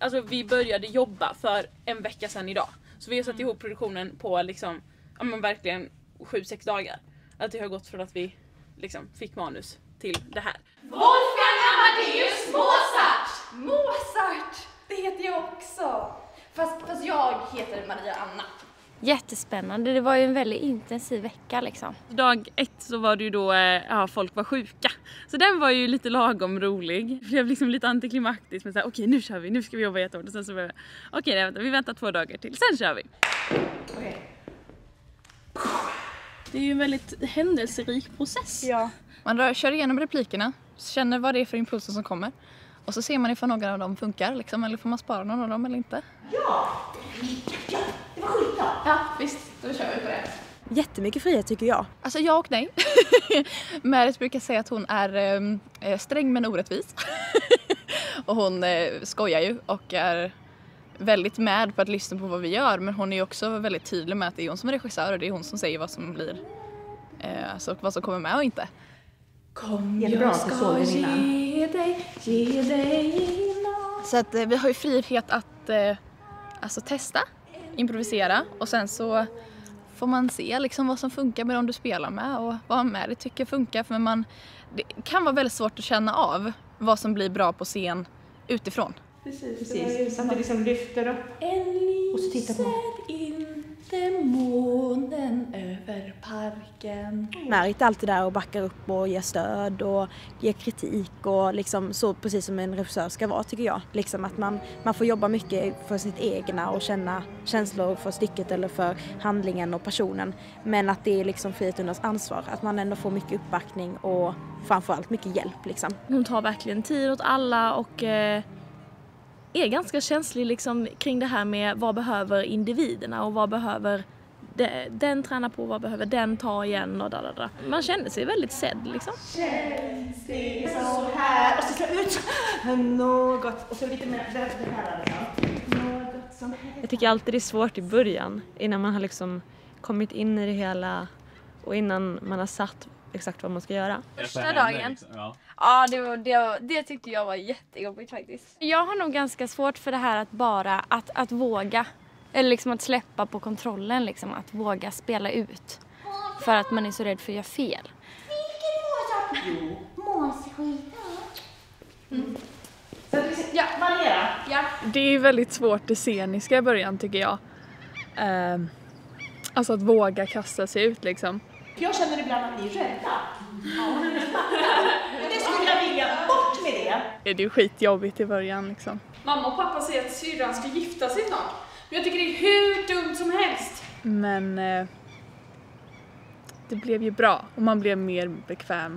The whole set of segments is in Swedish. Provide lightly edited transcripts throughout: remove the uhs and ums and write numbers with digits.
alltså vi började jobba för en vecka sedan idag. Så vi har satt ihop produktionen på liksom, ja men verkligen 7-6 dagar. Att det har gått från att vi liksom fick manus till det här. Wolfgang Amadeus Mozart! Mozart! Det heter jag också. Fast jag heter Maria Anna. Jättespännande, det var ju en väldigt intensiv vecka liksom. Dag 1 så var det ju då, folk var sjuka. Så den var ju lite lagom rolig. Det blev liksom lite antiklimaktiskt, men såhär, okej nu kör vi, nu ska vi jobba jättehårt. Och sen så var okej, vi väntar 2 dagar till, sen kör vi. Okay. Det är ju en väldigt händelserik process. Ja. Man kör igenom replikerna, känner vad det är för impulser som kommer. Och så ser man ifall några av dem funkar, liksom, eller får man spara någon av dem eller inte. Ja, det var skitbra. Ja, visst, då kör vi på det. Jättemycket frihet tycker jag. Alltså ja och nej. Merit brukar säga att hon är sträng men orättvis. Och hon skojar ju och är väldigt med på att lyssna på vad vi gör. Men hon är ju också väldigt tydlig med att det är hon som är regissör och det är hon som säger vad som blir, alltså vad som kommer med och inte. Kom, jag ska ge dig innan. Så att vi har ju frihet att alltså testa, improvisera och sen så får man se liksom vad som funkar med dem du spelar med och vad Merit tycker funkar. För det kan vara väldigt svårt att känna av vad som blir bra på scen utifrån. Precis. Så att det liksom lyfter upp. Och så tittar på inte månen över parken. Merit är alltid där och backar upp och ger stöd och ger kritik och liksom så precis som en regissör ska vara tycker jag. Liksom att man får jobba mycket för sitt egna och känna känslor för stycket eller för handlingen och personen. Men att det är liksom frihet under ansvar. Att man ändå får mycket uppbackning och framförallt mycket hjälp liksom. Hon tar verkligen tid åt alla och är ganska känslig liksom kring det här med vad behöver individerna och vad behöver den träna på, vad behöver den ta igen och da. Man kände sig väldigt sedd liksom. Känns det så här och så slå ut något och så lite mer det här liksom. Något som jag tycker alltid det är svårt i början innan man har liksom kommit in i det hela och innan man har satt exakt vad man ska göra. Första dagen. Ja, det tyckte jag var jättejobbigt faktiskt. Jag har nog ganska svårt för det här att bara att våga. Eller liksom att släppa på kontrollen liksom. Att våga spela ut. För att man är så rädd för att göra fel. Vilken Mozart? Jo, Mozart. Så att vi ja, variera. Ja. Det är väldigt svårt det sceniska i början tycker jag. Alltså att våga kasta sig ut liksom. Jag känner ibland att ni är rädda. Men det skulle jag vilja bort med det. Det är ju skitjobbigt i början liksom. Mamma och pappa säger att syrran ska gifta sig snart. Men jag tycker det är hur dumt som helst. Men det blev ju bra och man blev mer bekväm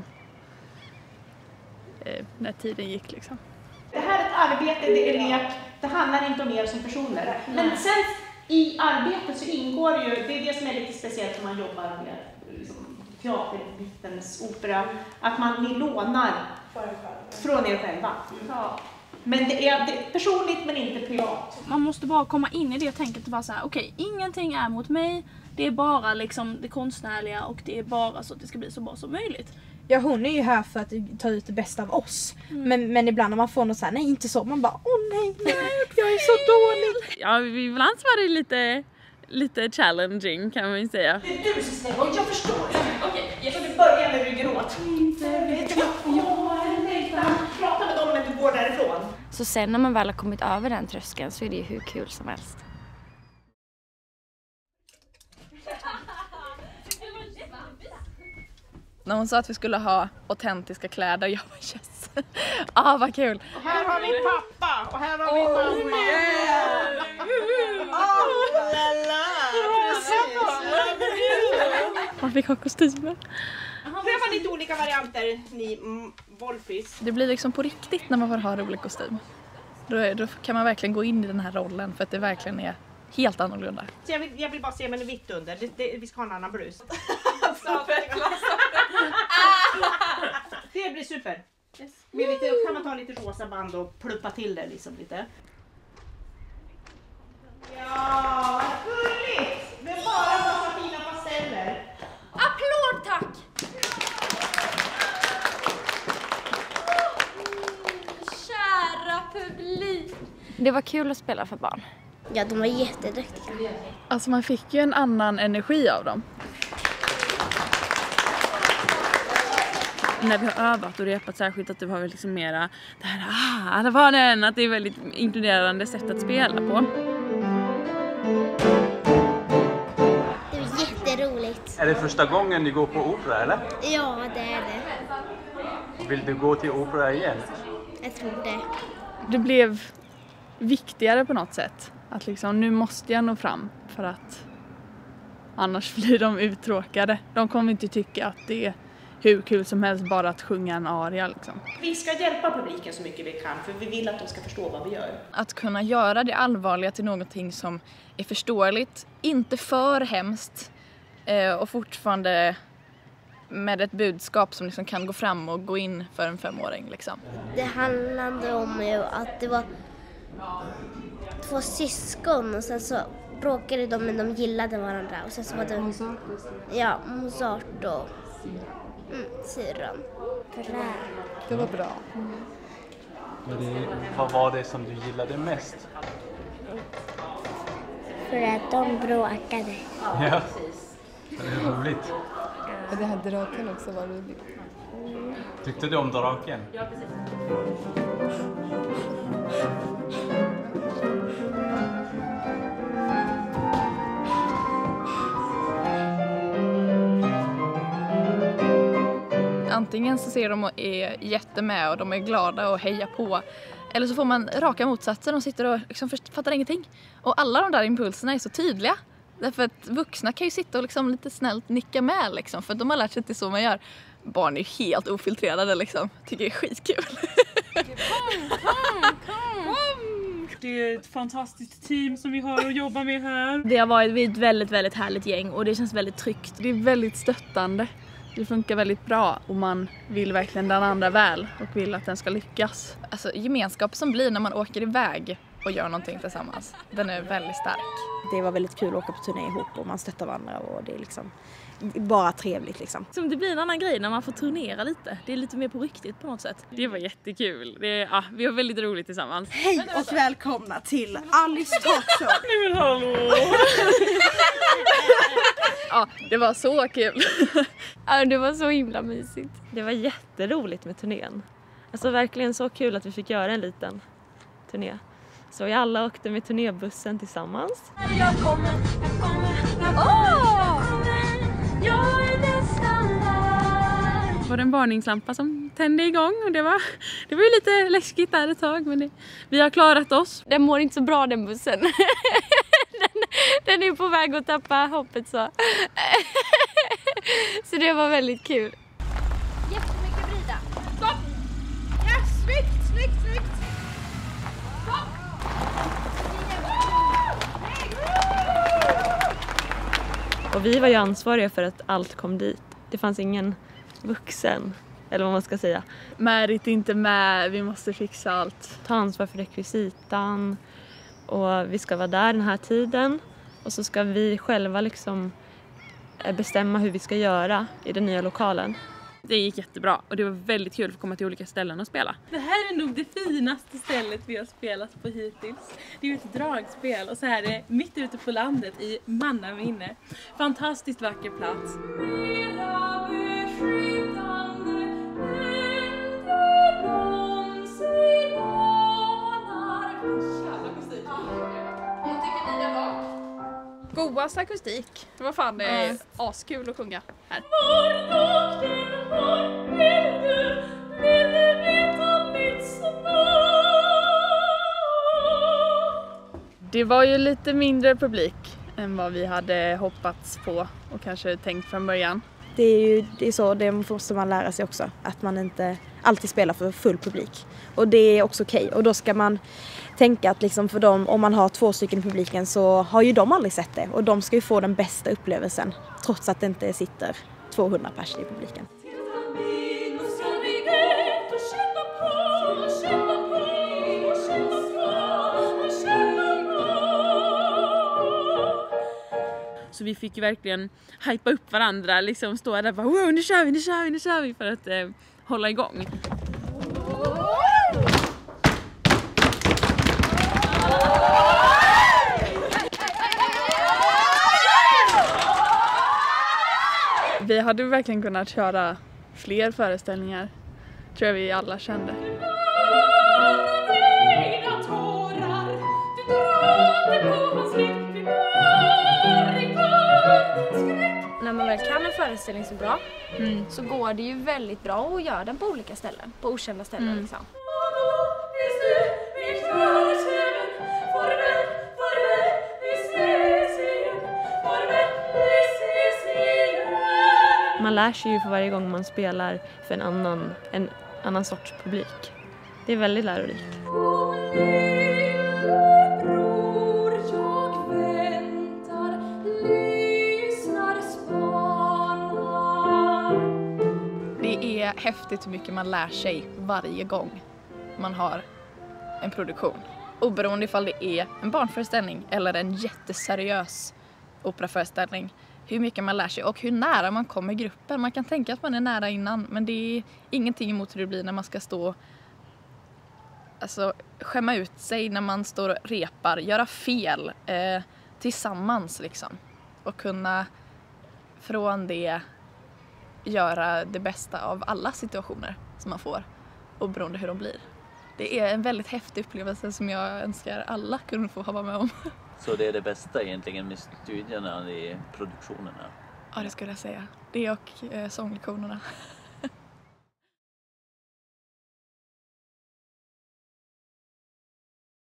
när tiden gick liksom. Det här är ett arbete, det är lek. Det handlar inte om er som personer. Men sen i arbetet så ingår det ju, det är det som är lite speciellt när man jobbar med liksom, teater, vittens, opera. Att ni lånar från er själva. Ja. Men det är personligt men inte privat. Man måste bara komma in i det tänket och bara säga okej, ingenting är mot mig. Det är bara liksom det konstnärliga och det är bara så att det ska bli så bra som möjligt. Ja, hon är ju här för att ta ut det bästa av oss. Men ibland när man får något så här, nej inte så, man bara, nej, jag är så dålig. Ja, ibland var det lite challenging kan man ju säga. Det är du som snälla och jag förstår. Okej, jag ska börja med ryggråt. Inte vet jag prata med dem när du går därifrån. Så sen när man väl har kommit över den tröskeln så är det ju hur kul som helst. När hon sa att vi skulle ha autentiska kläder, jag bara yes. Vad kul. Och här har vi pappa och här har vi mamma. Man fick ha kostymer. Pröva lite olika varianter, ni Wolfis. Det blir liksom på riktigt när man får ha rolig kostym. Då kan man verkligen gå in i den här rollen för att det verkligen är helt annorlunda. Så jag vill bara se med en vitt under. Vi ska ha en annan brus. Det blir super. Yes. Med lite, kan man ta lite rosa band och pluppa till det liksom lite. Ja, vad gulligt! Det är bara en massa fina pasteller. Applåd tack! Kära publik! Det var kul att spela för barn. Ja, de var jätteduktiga. Alltså man fick ju en annan energi av dem. När vi har övat och repat särskilt att det var liksom mera det här, det var den, att det är väldigt inkluderande sätt att spela på. Det var jätteroligt. Är det första gången ni går på opera eller? Ja, det är det. Vill du gå till opera igen? Jag tror det. Det blev viktigare på något sätt. Att liksom, nu måste jag nå fram för att annars blir de uttråkade. De kommer inte tycka att det är hur kul som helst bara att sjunga en aria liksom. Vi ska hjälpa publiken så mycket vi kan för vi vill att de ska förstå vad vi gör. Att kunna göra det allvarliga till någonting som är förståeligt, inte för hemskt och fortfarande med ett budskap som liksom kan gå fram och gå in för en 5-åring liksom. Det handlade om ju att det var 2 syskon och sen så bråkade de men de gillade varandra och sen så var det Mozart och syrran. Det var bra. Vad var det som du gillade mest? För att de bråkade. Ja, det är roligt. Och det här draken också var roligt. Tyckte du om draken? Ja, precis. Antingen så ser de och är jättemed och de är glada och hejar på. Eller så får man raka motsatsen och sitter och liksom fattar ingenting. Och alla de där impulserna är så tydliga. Därför att vuxna kan ju sitta och liksom lite snällt nicka med liksom. För de har lärt sig att det är så man gör. Barn är helt ofiltrerade liksom. Tycker det är skitkul. Kom! Det är ett fantastiskt team som vi har att jobba med här. Det har varit ett väldigt, väldigt härligt gäng och det känns väldigt tryggt. Det är väldigt stöttande. Det funkar väldigt bra och man vill verkligen den andra väl och vill att den ska lyckas. Alltså gemenskap som blir när man åker iväg och gör någonting tillsammans, den är väldigt stark. Det var väldigt kul att åka på turné ihop och man stöttar varandra och det är liksom bara trevligt liksom. Som det blir en annan grej när man får turnera lite. Det är lite mer på riktigt på något sätt. Det var jättekul. Vi har väldigt roligt tillsammans. Hej och välkomna till Alice Talkshow. Nej men hallå! Ja, det var så kul. Ja, det var så himla mysigt. Det var jätteroligt med turnén. Alltså verkligen så kul att vi fick göra en liten turné. Så vi alla åkte med turnébussen tillsammans. Jag kommer. Jag är nästan där. Det var en varningslampa som tände igång och det var ju lite läskigt där ett tag men vi har klarat oss. Den mår inte så bra den bussen. Den är på väg att tappa hoppet så. Så det var väldigt kul. Jättemycket Brida. Stopp! Ja, snyggt. Stopp! Och vi var ju ansvariga för att allt kom dit. Det fanns ingen vuxen, eller vad man ska säga. Märit inte med, vi måste fixa allt. Ta ansvar för rekvisitan och vi ska vara där den här tiden. Och så ska vi själva liksom bestämma hur vi ska göra i den nya lokalen. Det gick jättebra och det var väldigt kul att komma till olika ställen och spela. Det här är nog det finaste stället vi har spelat på hittills. Det är ju ett dragspel och så här är det mitt ute på landet i mannaminne. Fantastiskt vacker plats. Godast akustik. Det var fan askul att sjunga här. Det var ju lite mindre publik än vad vi hade hoppats på och kanske tänkt från början. Det är så, det måste man lära sig också. Att man inte alltid spelar för full publik. Och det är också okej. Och då ska man tänka att liksom för dem, om man har 2 stycken i publiken så har ju de aldrig sett det. Och de ska ju få den bästa upplevelsen. Trots att det inte sitter 200 personer i publiken. Så vi fick ju verkligen hypa upp varandra, liksom stå där och bara wow, nu kör vi för att hålla igång. hade verkligen kunnat köra fler föreställningar. Tror jag vi alla kände. När man väl kan en föreställning så bra så går det ju väldigt bra att göra den på olika ställen, på okända ställen liksom. Man lär sig ju för varje gång man spelar för en annan sorts publik. Det är väldigt lärorikt. Det är häftigt hur mycket man lär sig varje gång man har en produktion. Oberoende ifall det är en barnföreställning eller en jätteseriös operaföreställning. Hur mycket man lär sig och hur nära man kommer gruppen. Man kan tänka att man är nära innan, men det är ingenting emot hur det blir när man ska stå, alltså skämma ut sig när man står och repar, göra fel tillsammans liksom. Och kunna från det göra det bästa av alla situationer som man får, oberoende hur de blir. Det är en väldigt häftig upplevelse som jag önskar alla kunde få vara med om. Så det är det bästa egentligen med studierna i produktionerna? Ja, det skulle jag säga. Det och sånglektionerna.